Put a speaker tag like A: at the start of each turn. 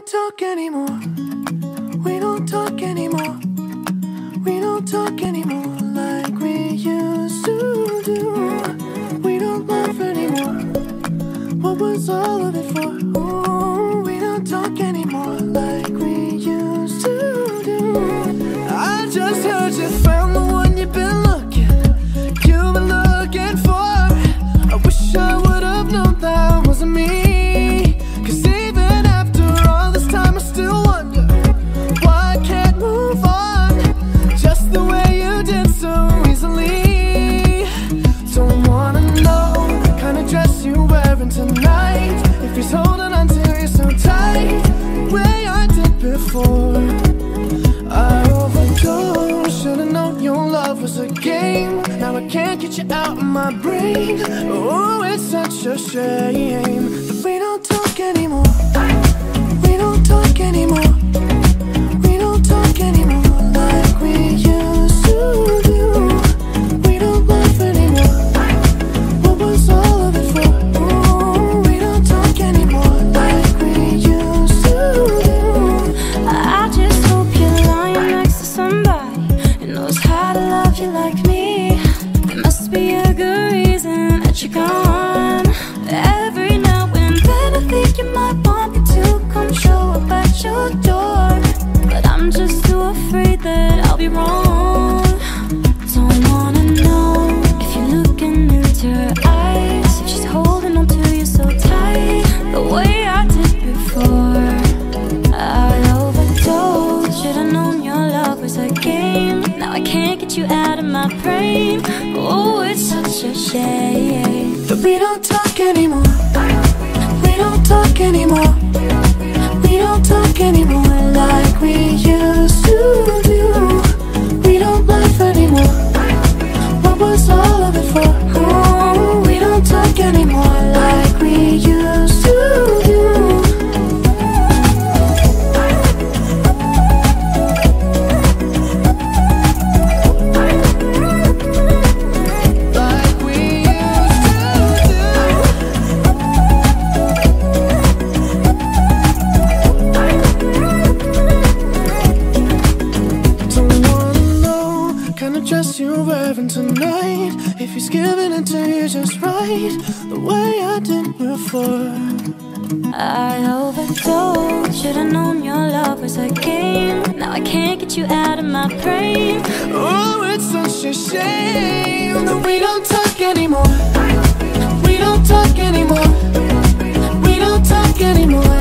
A: talk anymore. We don't talk anymore. We don't talk anymore like we used to do. We don't laugh anymore. What was all of it for? Ooh, we don't talk anymore like we used to do. I just heard you found the one you've been looking for. I wish I would have known that wasn't me. 'Cause even after all this time I still wonder why I can't move on just the way you did so easily. Don't wanna know the kind of dress you're wearing tonight, if he's holding on to you so tight the way I did before. I overdosed, should've known your love was a game. Now I can't get you out of my brain. Oh, it's such a shame that we don't talk anymore. We don't talk anymore. We don't talk anymore like we used to do. We don't laugh anymore. What was all of it for? Ooh, we don't talk anymore like we used to do.
B: I just hope you're lying next to somebody who knows how to love you like me. There must be a good reason that you're gone. Every now and then I think you might want me to come show up at your door, but I'm just too afraid that I'll be wrong. Don't wanna know if you're looking into her eyes, if she's holding on to you so tight the way I did before. I overdosed, should've known your love was a game. Now I can't get you out of my brain. Oh, it's such a shame
A: that we don't talk anymore. We don't talk anymore. We don't talk anymore like we used to do. We don't laugh anymore. What was all of it for? Oh, we don't talk anymore like we used to do. Dress you're wearing tonight, if he's giving it to you just right the way I did before.
B: I overdosed, should've known your love was a game. Now I can't get you out of my brain.
A: Oh, it's such a shame that we don't talk anymore. We don't talk anymore. We don't talk anymore